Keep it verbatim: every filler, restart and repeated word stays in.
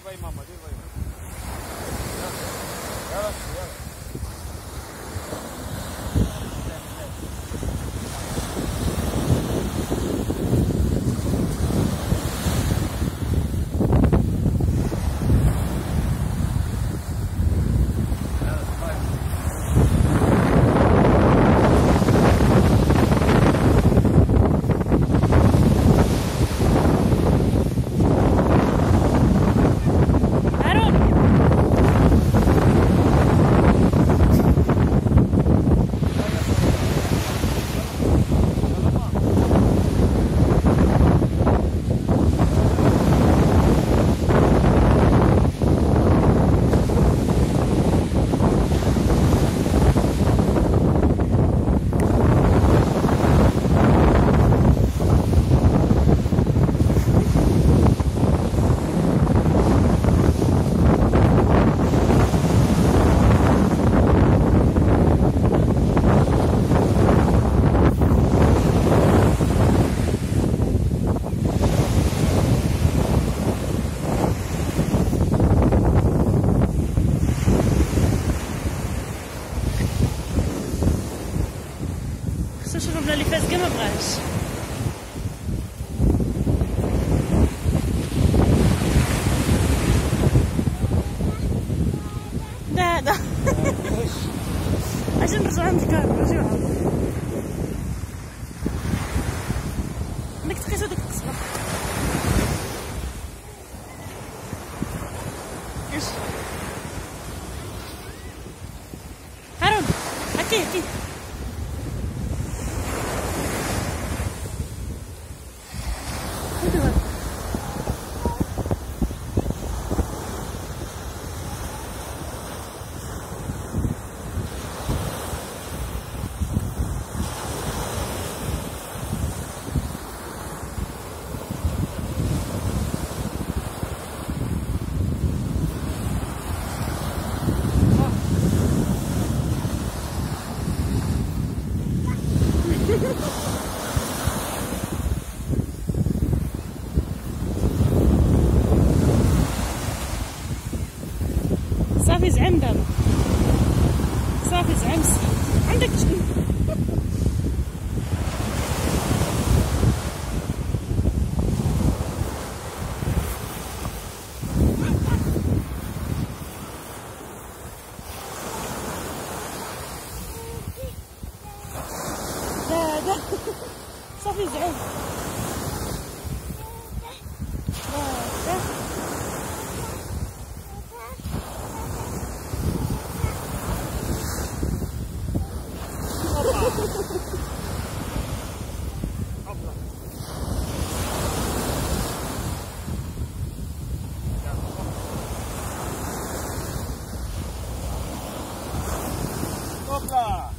باي ماما دير باي ماما. يلا يلا. شوفوا بلا اللي فاز كاع ما بغاش. لا لا اجي نرجع عند الكاميرا. اجي معاك انك تقيس هذيك القصبه. ايش هارون هاتي هاتي صافي زعم دابا صافي زعم عندك شنو لا لا صافي زعم لا لا Hopla!